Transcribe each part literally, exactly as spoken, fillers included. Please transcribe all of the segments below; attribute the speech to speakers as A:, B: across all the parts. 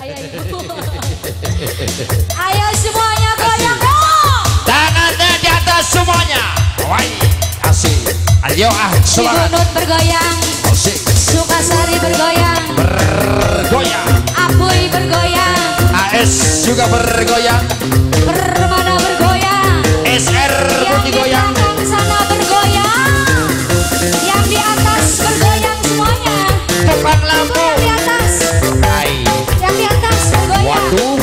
A: kayak ibu. Ayo semuanya goyang dong.
B: Tangannya di atas semuanya. Woi, asik. Ayo ah, semangat.
A: Cibunut bergoyang.
B: Asik.
A: Sukasari bergoyang.
B: Bergoyang.
A: Apuy bergoyang.
B: A S juga bergoyang.
A: Permana bergoyang.
B: S R pun digoyang.
A: Yang di sana bergoyang. Yang di atas bergoyang semuanya.
B: Depan lampu.
A: Yang di atas.
B: Hai.
A: Yang di atas bergoyang.
B: Waduh.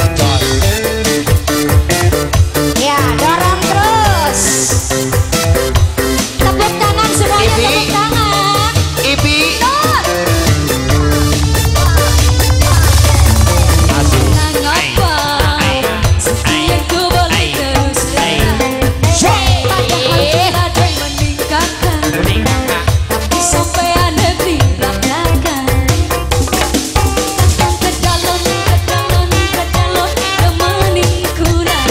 A: Ya, dorong terus. Tepuk tangan semuanya,
B: Ibi.
A: tepuk tangan.
B: Ibi.
A: Tur.
B: Asik.
A: Mengapa setiapku boleh terus terang. Padahal ada yang meninggalkan, tapi sampai negeri belakang. Datang ke dalam, ke dalam, ke dalam temani kurang.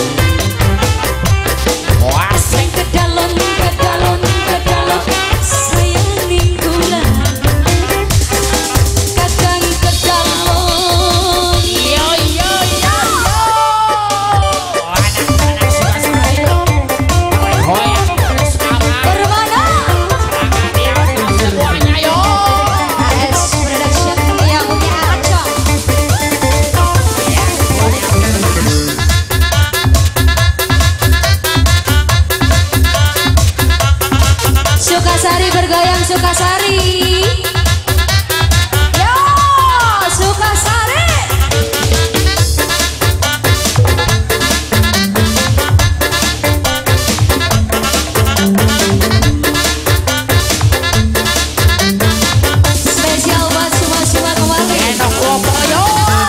A: Asing ke dalam, ke dalam, ke dalam sayangi kurang. Kadang ke dalam. Yo yo yo.
B: Anak-anak suka sekali. Goyang terus semangat.
A: Bermana?
B: Semuanya yo.
A: A S Production yang punya acong. Sukasari bergoyang Sukasari. Yo, Sukasari. Spesial buat semua-semua kembali.
B: Enak lopo yo.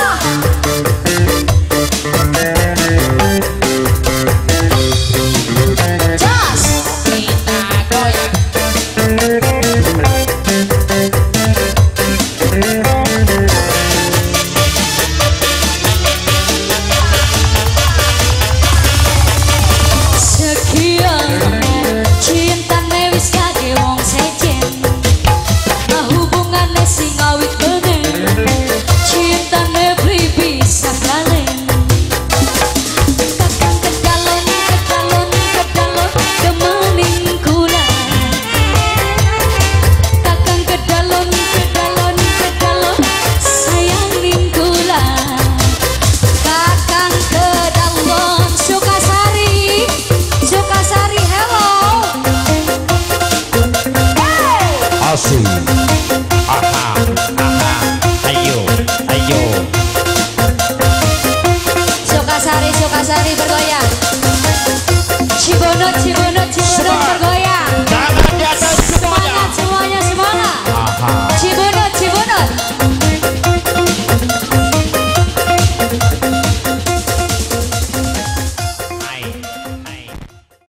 A: Jos.
B: Kita goyang.
A: Sekian cintane wis kage wong sejen. Nah hubungane sing awit benen. Cintane beli bisa kalen. Kadang kedalon, kedalon, kedalon demening kula. Kadang kedalon, kedalon, kedalon sayangi kula. Kakang kedalon Sukasari. Sukasari hello. Hey.
B: Asik. Aha, aha. Ayo, ayo.
A: Sukasari Sukasari bergoyang. Cibunut Cibunut